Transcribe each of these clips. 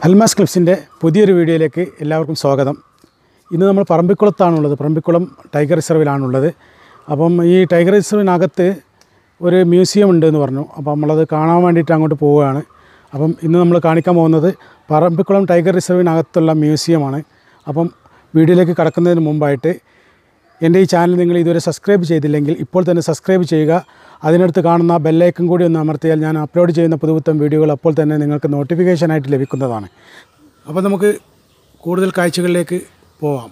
അൽമാസ് ക്ലിപ്സിൻ്റെ പുതിയൊരു വീഡിയോയിലേക്ക് എല്ലാവർക്കും സ്വാഗതം. ഇന്ന് നമ്മൾ പറമ്പിക്കുളത്താണുള്ളത്. പറമ്പിക്കുളം ടൈഗർ റിസർവിലാണുള്ളത്. അപ്പം ഈ ടൈഗർ റിസർവിനകത്ത് ഒരു മ്യൂസിയം ഉണ്ടെന്ന് പറഞ്ഞു. അപ്പം നമ്മളത് കാണാൻ വേണ്ടിയിട്ട് അങ്ങോട്ട് പോവുകയാണ്. അപ്പം ഇന്ന് നമ്മൾ കാണിക്കാൻ പോകുന്നത് പറമ്പിക്കുളം ടൈഗർ റിസർവിനകത്തുള്ള മ്യൂസിയമാണ്. അപ്പം വീഡിയോയിലേക്ക് കടക്കുന്നതിന് മുമ്പായിട്ട് എൻ്റെ ഈ ചാനൽ നിങ്ങൾ ഇതുവരെ സബ്സ്ക്രൈബ് ചെയ്തില്ലെങ്കിൽ ഇപ്പോൾ തന്നെ സബ്സ്ക്രൈബ് ചെയ്യുക. അതിനടുത്ത് കാണുന്ന ബെല്ലൈക്കൺ കൂടി ഒന്ന് അമർത്തിയാൽ ഞാൻ അപ്ലോഡ് ചെയ്യുന്ന പുതുപുത്തൻ വീഡിയോകൾ അപ്പോൾ തന്നെ നിങ്ങൾക്ക് നോട്ടിഫിക്കേഷനായിട്ട് ലഭിക്കുന്നതാണ്. അപ്പോൾ നമുക്ക് കൂടുതൽ കാഴ്ചകളിലേക്ക് പോവാം.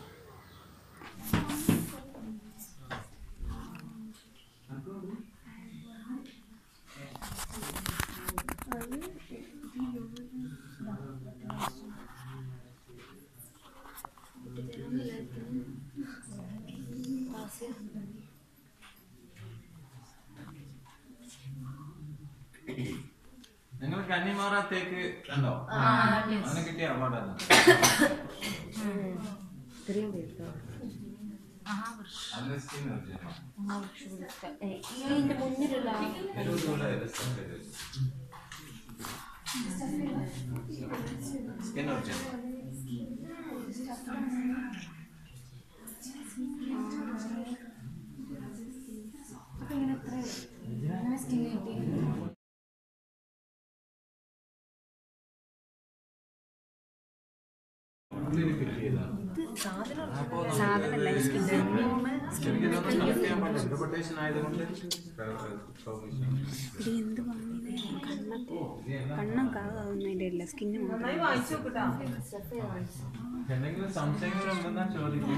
നിങ്ങൾ കന്നിമാറത്തേക്ക് കണ്ടോ? അവന് കിട്ടിയ അവാർഡാണ്. എന്തെങ്കിലും സംശയങ്ങളുണ്ടെന്നാ ചോദിക്കും.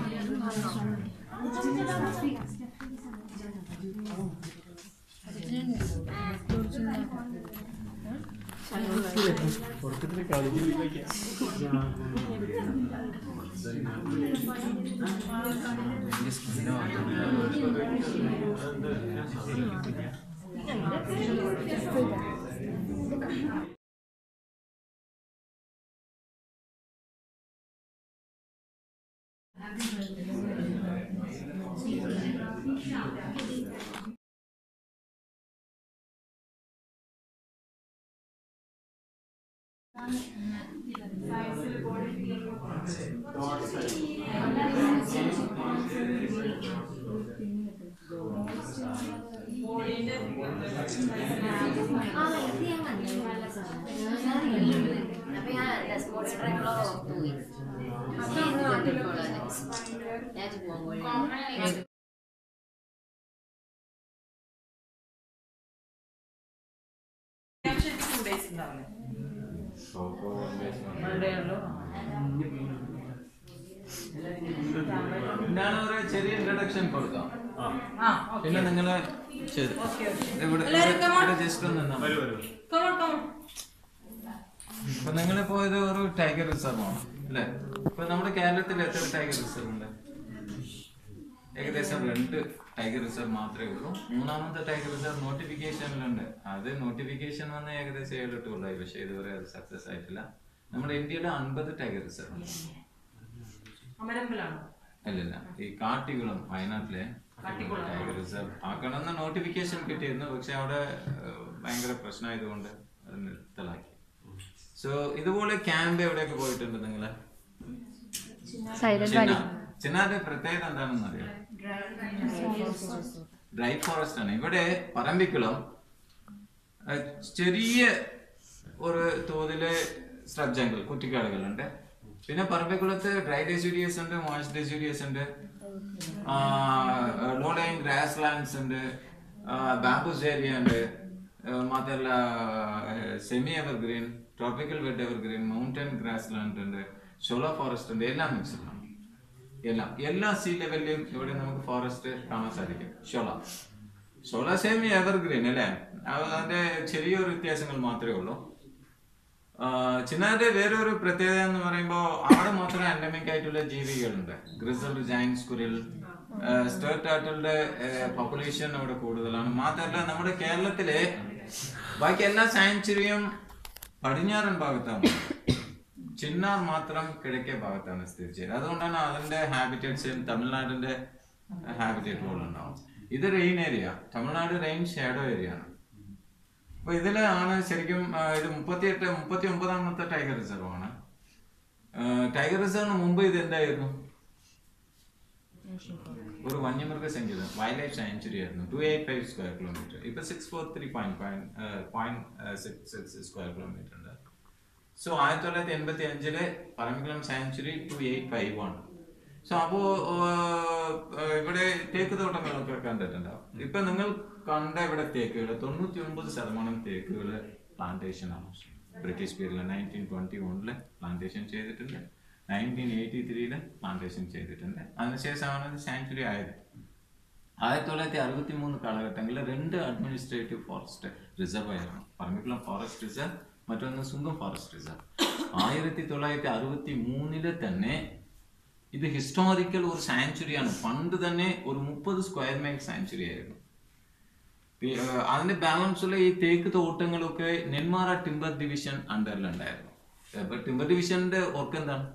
ഞാനൊരു ചെറിയ ഇൻട്രഡക്ഷൻ കൊടുക്കാം. പിന്നെ നിങ്ങള് ജസ്റ്റ് ഒന്ന് ഇപ്പൊ നിങ്ങളിപ്പോ ഇത് ഒരു ടൈഗർ റിസർവ് ആണ് അല്ലെ? ഇപ്പൊ നമ്മുടെ കേരളത്തിൽ എത്ര ടൈഗർ റിസർവ് ഉണ്ട്? ഏകദേശം 2 ടൈഗർ റിസർവ് മാത്രമേ ഉള്ളൂ. 3ാമത്തെ ടൈഗർ റിസർവ് നോട്ടിഫിക്കേഷനിലുണ്ട്. അത് നോട്ടിഫിക്കേഷൻ വന്ന് ഏകദേശം 7-8 കൊല്ലമായി. പക്ഷെ ഇതുവരെ അത് സക്സസ് ആയിട്ടില്ല. നമ്മുടെ ഇന്ത്യയിലെ 50 ടൈഗർ റിസർവ് ഉണ്ട്. അല്ലല്ല, ഈ കാട്ടിക്കുളം വയനാട്ടിലെ ടൈഗർ റിസർവ് ആക്കണമെന്ന് നോട്ടിഫിക്കേഷൻ കിട്ടിയിരുന്നു. പക്ഷെ അവിടെ ഭയങ്കര പ്രശ്നമായതുകൊണ്ട് അത് നിർത്തലാക്കി. സോ ഇതുപോലെ ക്യാമ്പ് എവിടെയൊക്കെ പോയിട്ടുണ്ട് നിങ്ങള്? ചിന്നാന്റെ പ്രത്യേകത എന്താണെന്ന് അറിയാം? ഡ്രൈ ഫോറസ്റ്റ് ആണ്. ഇവിടെ പറമ്പിക്കുളം ചെറിയ ഒരു തോതില് സ്ട്രബ്ജംഗിൾ കുറ്റിക്കാടുകളുണ്ട്. പിന്നെ പറമ്പിക്കുളത്ത് ഡ്രൈ ഡെസിഡ്യൂസ് ഉണ്ട്, മോയ്സ്റ്റ് ഡെസിഡ്യൂസ് ഉണ്ട്, ലോ ലൈങ് ഗ്രാസ് ലാൻഡ്സ് ഉണ്ട്, ബാംബൂസ് ഏരിയ ഉണ്ട്, മാത്രമല്ല semi evergreen, tropical wet evergreen, mountain grass land ഉണ്ട്, ഷോളോ ഫോറസ്റ്റ് ഉണ്ട്. എല്ലാം മിക്സ്ഡ് ആണ്. എല്ലാ സീ ലെവലിലും ഇവിടെ നമുക്ക് ഫോറസ്റ്റ് കാണാൻ സാധിക്കും. ഷോള സെമി എവർഗ്രീൻ അല്ലേ? അതിന്റെ ചെറിയൊരു വ്യത്യാസങ്ങൾ മാത്രമേ ഉള്ളൂ. ചിന്നാന്റെ വേറൊരു പ്രത്യേകത എന്ന് പറയുമ്പോൾ അവിടെ മാത്രം എൻഡമിക് ആയിട്ടുള്ള ജീവികളുണ്ട്. ഗ്രിസൽഡ് ജയന്റ് സ്ക്വിറിൽ, സ്റ്റേർട്ട് ടർട്ടിലിന്റെ പോപ്പുലേഷൻ അവിടെ കൂടുതലാണ്. മാത്രമല്ല നമ്മുടെ കേരളത്തിലെ ബാക്കി എല്ലാ സാങ്ച്വറിയും പടിഞ്ഞാറൻ ഭാഗത്താണ്. ചിന്നാർ മാത്രം കിഴക്കേ ഭാഗത്താണ് സ്ഥിതി ചെയ്യുന്നത്. അതുകൊണ്ടാണ് അതിന്റെ ഹാബിറ്റേറ്റ്സ് തമിഴ്നാടിന്റെ ഹാബിറ്റേറ്റ് പോലെ ഉണ്ടാവും. ഇത് rain area, Tamil Nadu rain shadow area ആണ്. അപ്പൊ ഇതിലാണ് ശരിക്കും ഇത് 39ാമത്തെ ടൈഗർ റിസർവ് ആണ്. ടൈഗർ റിസർവിന് മുമ്പ് ഇത് എന്തായിരുന്നു? ഒരു വന്യമൃഗ സങ്കേതം, വൈൽഡ് ലൈഫ് സാങ്ച്വറി ആയിരുന്നു. 285 സ്ക്വയർ കിലോമീറ്റർ. ഇപ്പൊ 643.6 സ്ക്വയർ കിലോമീറ്റർ ഉണ്ട്. സോ 1985 പറമ്പിക്കുളം സാങ്ച്വറി 285 സോ അപ്പോ ഇവിടെ തേക്ക് തോട്ടങ്ങളൊക്കെ കണ്ടിട്ടുണ്ടാവും. ഇപ്പൊ നിങ്ങൾ കണ്ട ഇവിടെ തേക്കുകൾ 99% തേക്കുകള് പ്ലാന്റേഷൻ ആണ്. ബ്രിട്ടീഷ് പീരീഡിൽ 1921 പ്ലാന്റേഷൻ ചെയ്തിട്ടുണ്ട്, 1983 പ്ലാന്റേഷൻ ചെയ്തിട്ടുണ്ട്. അതിനുശേഷമാണ് ഇത് സാങ്ച്വറി ആയത്. 1963 കാലഘട്ടങ്ങളിൽ 2 അഡ്മിനിസ്ട്രേറ്റീവ് ഫോറസ്റ്റ് റിസർവ് ആയിരുന്നു. പറമ്പിക്കുളം ഫോറസ്റ്റ് റിസർവ്, മറ്റൊന്ന് സുങ്കം ഫോറസ്റ്റ് റിസർവ്. 1963 തന്നെ ഇത് ഹിസ്റ്റോറിക്കൽ ഒരു സാങ്ച്വറിയാണ്. പണ്ട് തന്നെ ഒരു 30 സ്ക്വയർ മൈൽ സാങ്ച്വറി ആയിരുന്നു. അതിന്റെ ബാലൻസ് ഉള്ള ഈ തേക്ക് തോട്ടങ്ങളൊക്കെ നെന്മാറ ടിംബർ ഡിവിഷൻ അണ്ടറിലുണ്ടായിരുന്നു. ടിംബർ ഡിവിഷന്റെ വർക്ക് എന്താണ്?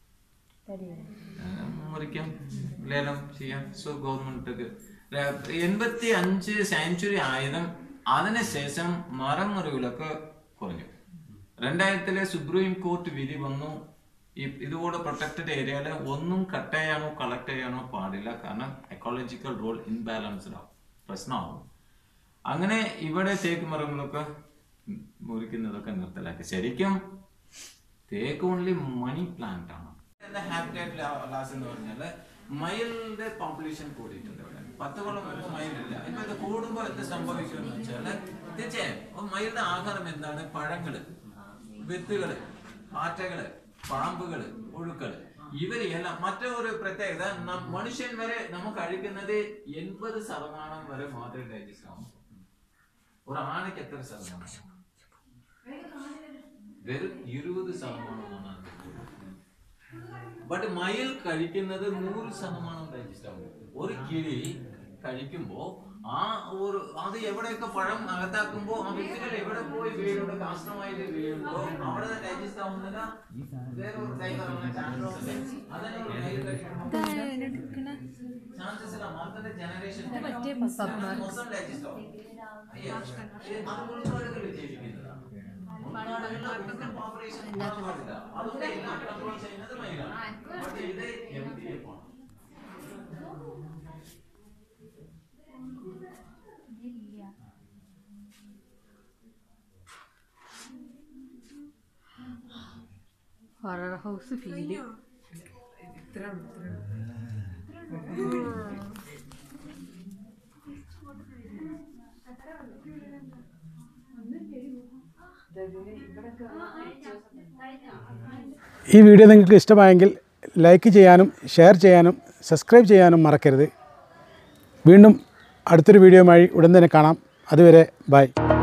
മുറിക്കാം, ലേലം ചെയ്യാം. സോ ഗവൺമെന്റ് 85 സാങ്ച്വറി ആയതും അതിനുശേഷം മരം മുറികളൊക്കെ കുറഞ്ഞു. 2000 സുപ്രീം കോർട്ട് വിധി വന്നു, ഇതുപോലെ പ്രൊട്ടക്റ്റഡ് ഏരിയയില് ഒന്നും കട്ട് ചെയ്യാനോ കളക്ട് ചെയ്യാനോ പാടില്ല, കാരണം എക്കോളജിക്കൽ റോൾ ഇൻബാലൻസ്ഡ് ആവും, പ്രശ്നമാവും. അങ്ങനെ ഇവിടെ തേക്ക് മരങ്ങളൊക്കെ മുറിക്കുന്നതൊക്കെ നിർത്തലാക്കി. ശരിക്കും തേക്ക് ഓൺലി മണി പ്ലാന്റ് ആണ്. ഹാബിറ്റാറ്റ് ലാസ് എന്ന് പറഞ്ഞാല് മയിലിന്റെ പോപ്പുലേഷൻ കൂടിയിട്ടുണ്ട് ഇവിടെ. 10 ഒരു മയിലില്ല. ഇപ്പൊ ഇത് കൂടുമ്പോ എന്ത് സംഭവിക്കുമെന്ന് വെച്ചാല് തീർച്ചയായും മയിലിന്റെ ആഹാരം എന്താണ്? പഴങ്ങള്, വിത്തുകള്, പാറ്റകള്, പാമ്പുകള്, പുഴുക്കള്, ഇവരെല്ലാം. മറ്റൊരു പ്രത്യേകത, മനുഷ്യൻ വരെ നമുക്ക് കഴിക്കുന്നത് 80% വരെ മാത്രമേ ഡൈജസ്റ്റ് ആവും. ഒരു ആനയ്ക്ക് എത്ര ശതമാനം? വെറും 20%. ബട്ട് മയിൽ കഴിക്കുന്നത് 100% ഡൈജസ്റ്റ് ആവും. ഒരു കിളി കഴിക്കുമ്പോ അത് എവിടെയൊക്കെ പഴം അകത്താക്കുമ്പോ ആ വിത്തുകൾ എവിടെ പോയി വീഴുണ്ടോ, കാഷ്ടമായിട്ട് വീഴുണ്ടോ അവിടെ ഡൈജസ്റ്റ് ആവുന്നില്ല. വേറൊരു ചാൻസസ് ഇല്ല. മൊത്തത്തിന്റെ ജനറേഷൻ ഡൈജസ്റ്റ് ആവും. Horror house feel. ഈ വീഡിയോ നിങ്ങൾക്ക് ഇഷ്ടമായെങ്കിൽ ലൈക്ക് ചെയ്യാനും ഷെയർ ചെയ്യാനും സബ്സ്ക്രൈബ് ചെയ്യാനും മറക്കരുത്. വീണ്ടും അടുത്തൊരു വീഡിയോയുമായി ഉടൻ തന്നെ കാണാം. അതുവരെ ബൈ.